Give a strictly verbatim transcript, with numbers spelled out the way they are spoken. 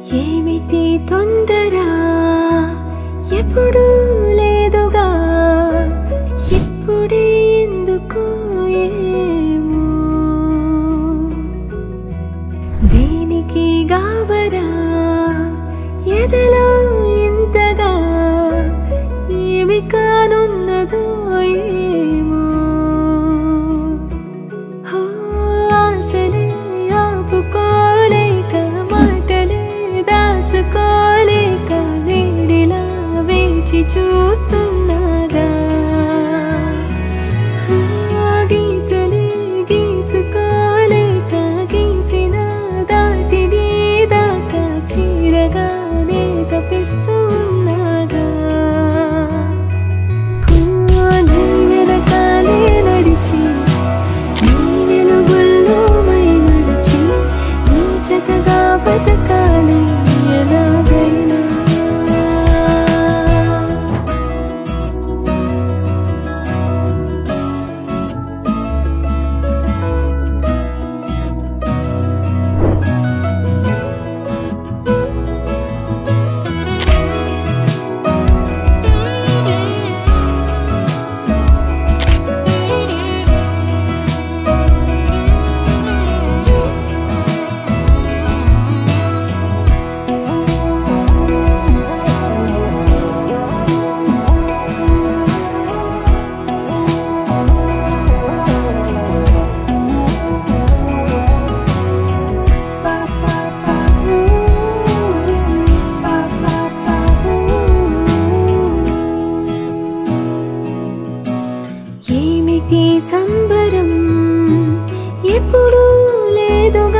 ఏమిటి తొందర ఎప్పుడు లేదుగా ఇప్పుడే ఎందుకు ఏమో దేనికి గాబరా ఎదలో ఇంతగా ఏమి కానున్నదో ఏమో ఆశలే ఆపుకోలేక మాటలే దాచుకోలేక వేడిలా వేచి చూస్తున్నాగా గీతలే గీసుకోలేక గీసిన దాటిని దాకా చీరగానే తప్పిస్తున్నాగా నీ వెనకాలే నడిచి నీ వెలుగుల్లో మై మరచి నీ జతగా బతకాలి ఎలాగైనా ఏమిటి సంబరం ఎప్పుడు లేదుగా